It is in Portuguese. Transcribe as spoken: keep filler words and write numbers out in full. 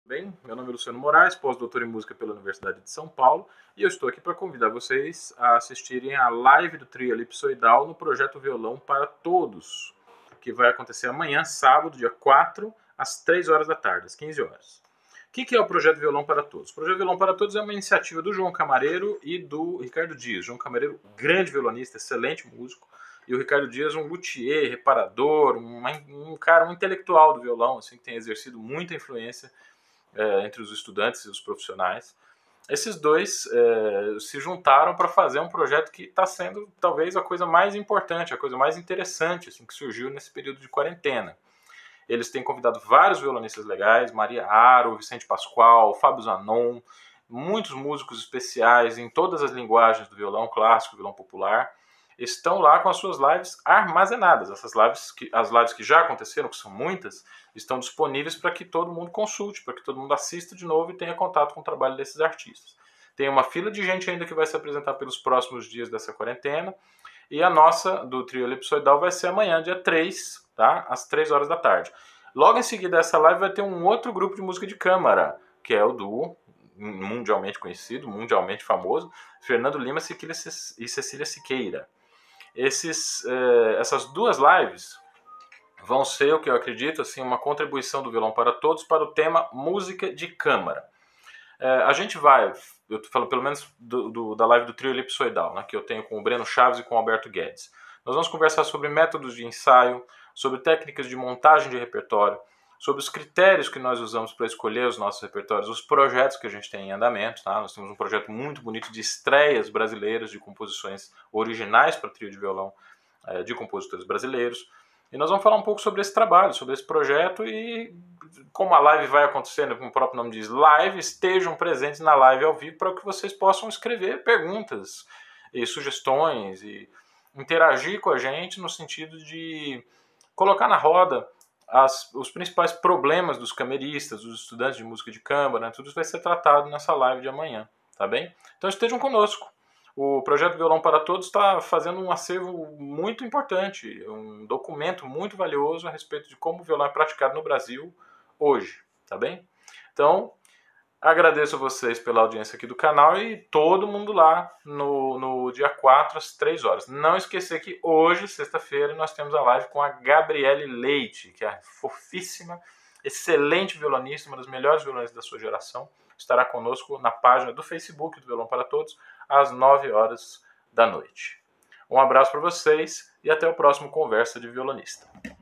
Bem, meu nome é Luciano Moraes, pós-doutor em música pela Universidade de São Paulo, e eu estou aqui para convidar vocês a assistirem a live do Trio Elipsoidal no projeto Violão para Todos, que vai acontecer amanhã, sábado, dia quatro, às três horas da tarde, às quinze horas. O que é o projeto Violão para Todos? O projeto Violão para Todos é uma iniciativa do João Camareiro e do Ricardo Dias. João Camareiro, grande violonista, excelente músico, e o Ricardo Dias, um luthier, reparador, um, um cara, um intelectual do violão, assim, que tem exercido muita influência É, entre os estudantes e os profissionais. Esses dois é, se juntaram para fazer um projeto que está sendo talvez a coisa mais importante, a coisa mais interessante assim, que surgiu nesse período de quarentena. Eles têm convidado vários violonistas legais, Maria Aro, Vicente Pascoal, Fábio Zanon, muitos músicos especiais em todas as linguagens do violão clássico, violão popular, estão lá com as suas lives armazenadas. Essas lives, que, as lives que já aconteceram, que são muitas, estão disponíveis para que todo mundo consulte, para que todo mundo assista de novo e tenha contato com o trabalho desses artistas. Tem uma fila de gente ainda que vai se apresentar pelos próximos dias dessa quarentena, e a nossa, do Trio Elipsoidal, vai ser amanhã, dia três, tá? Às três horas da tarde. Logo em seguida dessa live vai ter um outro grupo de música de câmara, que é o duo mundialmente conhecido, mundialmente famoso, Fernando Lima e Cecília Siqueira. Esses, eh, essas duas lives vão ser, o que eu acredito, assim, uma contribuição do Violão para Todos para o tema música de câmara. Eh, a gente vai, eu estou falando pelo menos do, do, da live do Trio Elipsoidal, né, que eu tenho com o Breno Chaves e com o Alberto Guedes. Nós vamos conversar sobre métodos de ensaio, sobre técnicas de montagem de repertório, sobre os critérios que nós usamos para escolher os nossos repertórios, os projetos que a gente tem em andamento. Tá? Nós temos um projeto muito bonito de estreias brasileiras de composições originais para trio de violão é, de compositores brasileiros. E nós vamos falar um pouco sobre esse trabalho, sobre esse projeto e como a live vai acontecendo, como o próprio nome diz, live, estejam presentes na live ao vivo para que vocês possam escrever perguntas e sugestões e interagir com a gente no sentido de colocar na roda As, os principais problemas dos cameristas, dos estudantes de música de câmara, né, tudo isso vai ser tratado nessa live de amanhã, tá bem? Então estejam conosco. O projeto Violão para Todos está fazendo um acervo muito importante, um documento muito valioso a respeito de como o violão é praticado no Brasil hoje, tá bem? Então, agradeço a vocês pela audiência aqui do canal e todo mundo lá no, no dia quatro às três horas. Não esquecer que hoje, sexta-feira, nós temos a live com a Gabriele Leite, que é fofíssima, excelente violonista, uma das melhores violonistas da sua geração. Estará conosco na página do Facebook do Violão para Todos, às nove horas da noite. Um abraço para vocês e até o próximo Conversa de Violonista.